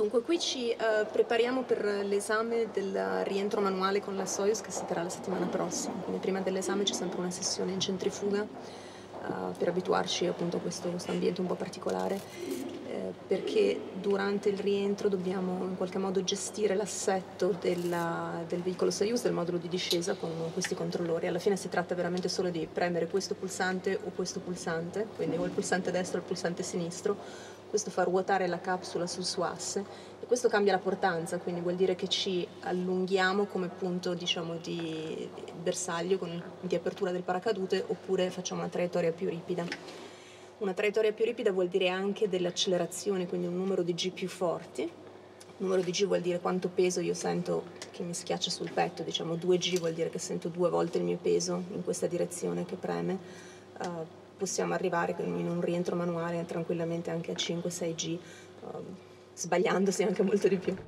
Dunque, qui ci prepariamo per l'esame del rientro manuale con la Soyuz che si terrà la settimana prossima. Quindi prima dell'esame c'è sempre una sessione in centrifuga per abituarci appunto a questo ambiente un po' particolare, perché durante il rientro dobbiamo in qualche modo gestire l'assetto del veicolo Soyuz, del modulo di discesa con questi controllori. Alla fine si tratta veramente solo di premere questo pulsante o questo pulsante, quindi o il pulsante destro o il pulsante sinistro. Questo fa ruotare la capsula sul suo asse e questo cambia la portanza, quindi vuol dire che ci allunghiamo come punto, diciamo, di bersaglio di apertura del paracadute, oppure facciamo una traiettoria più ripida. Una traiettoria più ripida vuol dire anche dell'accelerazione, quindi un numero di G più forti. Il numero di G vuol dire quanto peso io sento che mi schiaccia sul petto, diciamo 2G vuol dire che sento 2 volte il mio peso in questa direzione che preme. Possiamo arrivare in un rientro manuale tranquillamente anche a 5-6G, sbagliandosi anche molto di più.